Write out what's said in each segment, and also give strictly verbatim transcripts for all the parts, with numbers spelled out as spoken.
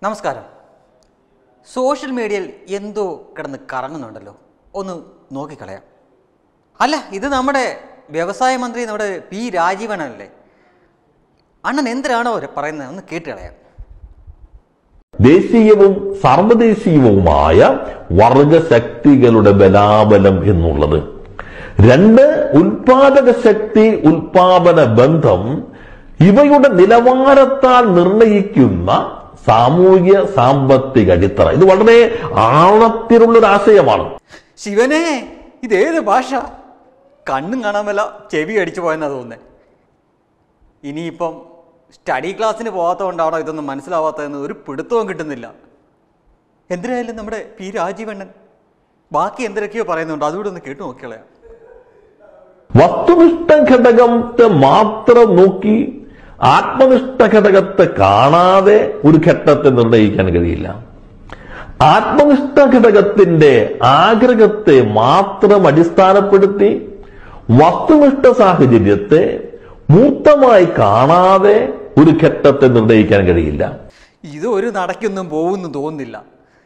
നമസ്കാരം. സോഷ്യൽ മീഡിയയിൽ എന്തോ കിടന്ന് കറങ്ങുന്നുണ്ടല്ലോ, ഒന്ന് നോക്കിക്കളയാം. അല്ല, ഇത് നമ്മുടെ വ്യവസായ മന്ത്രി നമ്മുടെ പി രാജീവനല്ലേ? അണ്ണൻ എന്തിനാണോ പറയുന്നത്, ഒന്ന് കേട്ട് കളയാം. ദേശീയവും സർവദേശീയവുമായ വർഗശക്തികളുടെ ബലാബലം എന്നുള്ളത്, രണ്ട് ഉൽപാദക ശക്തി ഉൽപാദന ബന്ധം ഇവയുടെ നിലവാരത്താൽ നിർണയിക്കുന്ന സാമൂഹ്യ സാമ്പത്തിക അടിത്തറ. ഇത് വളരെ ആഴത്തിലുള്ളൊരു ആശയമാണ്. ശിവനെ, ഇതേത് ഭാഷ? കണ്ണും കാണാമല്ല, ചെവി അടിച്ചു പോയെന്നാ തോന്നുന്നത്. ഇനിയിപ്പം സ്റ്റഡി ക്ലാസ്സിന് പോകാത്തതുകൊണ്ടാണോ ഇതൊന്നും മനസ്സിലാവാത്തതെന്ന് ഒരു പിടുത്തവും കിട്ടുന്നില്ല. എന്തിനായാലും നമ്മുടെ പി രാജീവണ്ണൻ ബാക്കി എന്തൊക്കെയോ പറയുന്നുണ്ട്, അതുകൂടെ ഒന്ന് കേട്ടു നോക്കിക്കളയാം. വസ്തുനിഷ്ഠ ഘടകത്തെ മാത്രം നോക്കി ആത്മനിഷ്ഠ ഘടകത്തെ കാണാതെ ഒരു ഘട്ടത്തെ നിർണയിക്കാൻ കഴിയില്ല. ആത്മനിഷ്ഠ ഘടകത്തിന്റെ ആഗ്രഹത്തെ മാത്രം അടിസ്ഥാനപ്പെടുത്തി വസ്തുനിഷ്ഠ സാഹചര്യത്തെ മൂർത്തമായി കാണാതെ ഒരു ഘട്ടത്തെ നിർണയിക്കാൻ കഴിയില്ല. ഇത് ഒരു നടക്കൊന്നും പോകുന്നു തോന്നുന്നില്ല.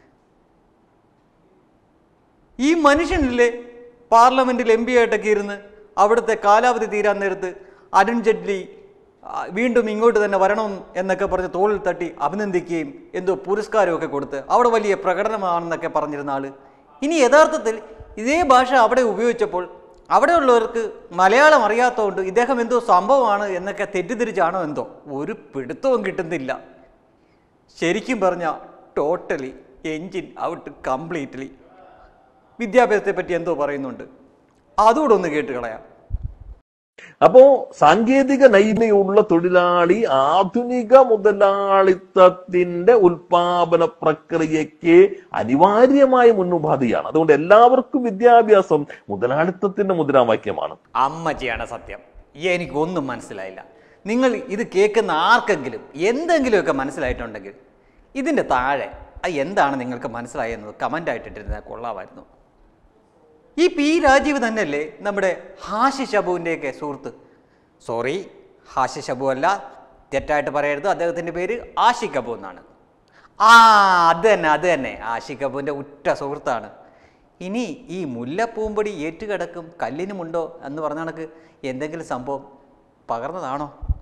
ഈ മനുഷ്യനില്ലേ പാർലമെന്റിൽ എം പി ആയിട്ടൊക്കെ ഇരുന്ന് അവിടുത്തെ കാലാവധി തീരാൻ നേരത്ത് അരുൺ ജെയ്റ്റ്ലി വീണ്ടും ഇങ്ങോട്ട് തന്നെ വരണം എന്നൊക്കെ പറഞ്ഞ് തോളിൽ തട്ടി അഭിനന്ദിക്കുകയും എന്തോ പുരസ്കാരമൊക്കെ കൊടുത്ത് അവിടെ വലിയ പ്രകടനമാണെന്നൊക്കെ പറഞ്ഞിരുന്ന ആള് ഇനി യഥാർത്ഥത്തിൽ ഇതേ ഭാഷ അവിടെ ഉപയോഗിച്ചപ്പോൾ അവിടെയുള്ളവർക്ക് മലയാളം അറിയാത്തതുകൊണ്ട് ഇദ്ദേഹം എന്തോ സംഭവമാണ് എന്നൊക്കെ തെറ്റിദ്ധരിച്ചാണോ എന്തോ ഒരു പിടുത്തവും കിട്ടുന്നില്ല. ശരിക്കും പറഞ്ഞാൽ ടോട്ടലി എൻജിൻ ഔട്ട് കംപ്ലീറ്റ്ലി. വിദ്യാഭ്യാസത്തെ പറ്റി എന്തോ പറയുന്നുണ്ട്, അതുകൂടെ ഒന്ന് കേട്ട് കളയാം. അപ്പോ സാങ്കേതിക നൈപുണ്യമുള്ള തൊഴിലാളി ആധുനിക മുതലാളിത്തത്തിന്റെ ഉൽപാദന പ്രക്രിയയ്ക്ക് അനിവാര്യമായ മുന്നുപാധിയാണ്. അതുകൊണ്ട് എല്ലാവർക്കും വിദ്യാഭ്യാസം മുതലാളിത്തത്തിന്റെ മുദ്രാവാക്യമാണ്. അമ്മച്ചിയാണ് സത്യം. എനിക്കൊന്നും മനസ്സിലായില്ല. നിങ്ങൾ ഇത് കേൾക്കുന്ന ആർക്കെങ്കിലും എന്തെങ്കിലുമൊക്കെ മനസ്സിലായിട്ടുണ്ടെങ്കിൽ ഇതിന്റെ താഴെ എന്താണ് നിങ്ങൾക്ക് മനസ്സിലായെന്നത് കമന്റ് ആയിട്ടിട്ടിരുന്നാൽ കൊള്ളാമായിരുന്നു. ഈ പി രാജീവ് തന്നെയല്ലേ നമ്മുടെ ഹാഷി ഷബുവിൻ്റെയൊക്കെ സുഹൃത്ത്? സോറി, ഹാഷി ഷബു അല്ല, തെറ്റായിട്ട് പറയരുത്. അദ്ദേഹത്തിൻ്റെ പേര് ആഷിഖ് അബു എന്നാണ്. ആ അത് തന്നെ അത് തന്നെ ആഷിഖ് അബുവിൻ്റെ ഉറ്റ സുഹൃത്താണ്. ഇനി ഈ മുല്ലപ്പൂമ്പൊടി ഏറ്റുകിടക്കും കല്ലിനുമുണ്ടോ എന്ന് പറഞ്ഞ കണക്ക് എന്തെങ്കിലും സംഭവം പകർന്നതാണോ?